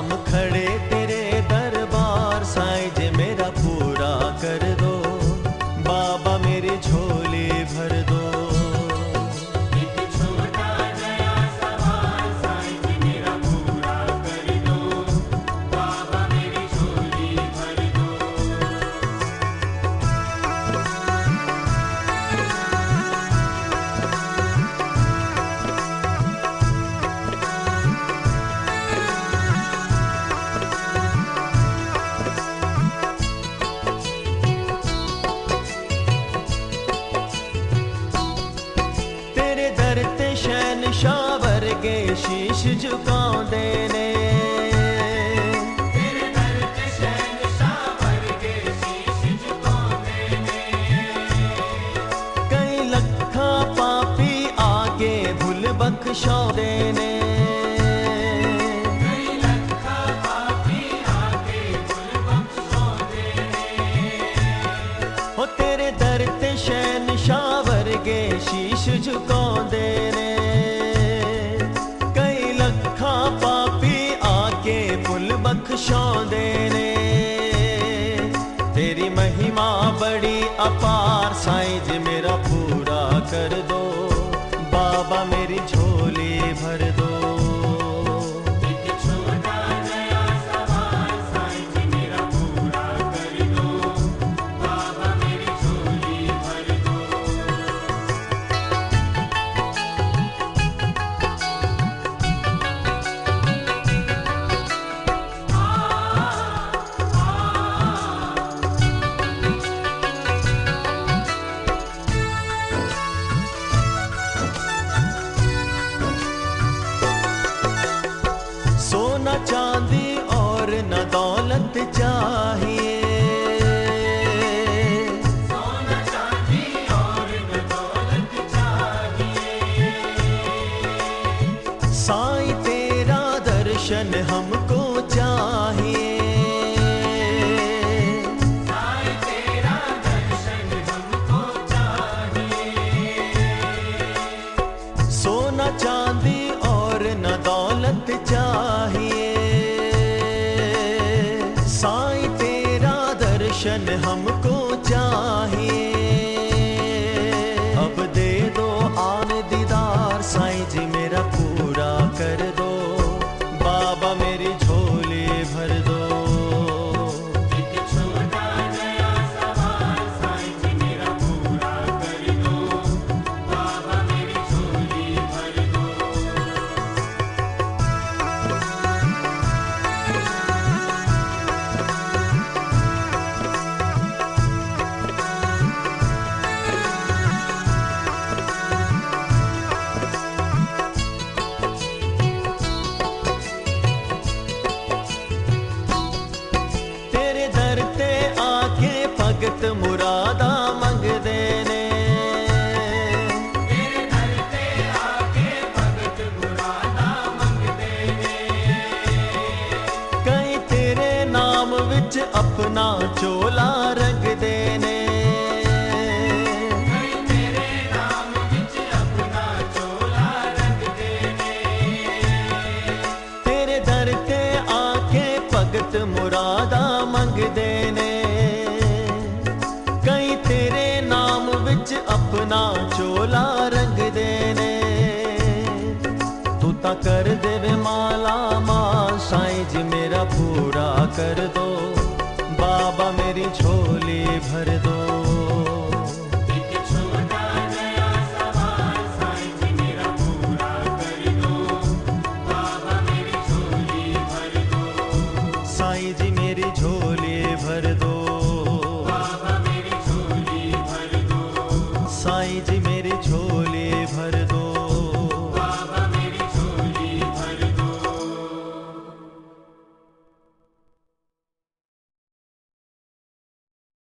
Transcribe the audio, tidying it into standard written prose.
हम खड़े तेरे दरबार साईं जी मेरा पूरा कर दो, बाबा मेरी झोली भर दो। एक छोटा नया सवाल साईं जी मेरा पूरा कर दो, बाबा मेरी झोली भर दो। तेरे दर ते शहनशाह वर्गे शीश झुकाउंदे ने, तेरे दर ते शहनशाह वर्गे शीश झुकाउंदे ने। कई लखां पापी आगे भुल बख्शाउंदे ने। कई लखां पापी आगे भुल बख्शाउंदे ने। हो तेरे दर ते शहनशाह वर्गे शीश झुकाउंदे ने। कई लखां पापी आके भुल बख्शाउंदे ने। तेरी महिमा बड़ी अपार साईं जी मेरा पूरा कर दो, बाबा मेरी झोली भर दो। एक छोटा नया सवाल साईं जी मेरा पूरा कर दो, बाबा मेरी झोली भर दो। सोना चांदी और न दौलत चाहिए, सोना चांदी और न दौलत चाहिए। साईं तेरा दर्शन हमको चाहिए। साईं तेरा दर्शन हमको चाहिए। सोना चांदी और न दौलत चाहिए। साईं तेरा दर्शन हमको चाहिए। अब दे दो आन दीदार साईं जी मेरा पूरा कर दो, बाबा मेरी झोली भर दो। एक छोटा नया सवाल साईं जी मेरा पूरा कर दो, बाबा मेरी झोली भर दो। तेरे दर ते आके भगत मुरादा मंगदे ने। तेरे दर ते आके भगत मुरादा मंगदे ने। कई तेरे नाम विच अपना चोला रंगदे ने। कई तेरे नाम विच अपना चोला रंगदे ने। तेरे दर ते आके भगत मुरादा मंगदे ने। कई तेरे नाम विच अपना चोला रंगदे ने। तू तां कर देवे माला माल साईं जी मेरा पूरा कर दो,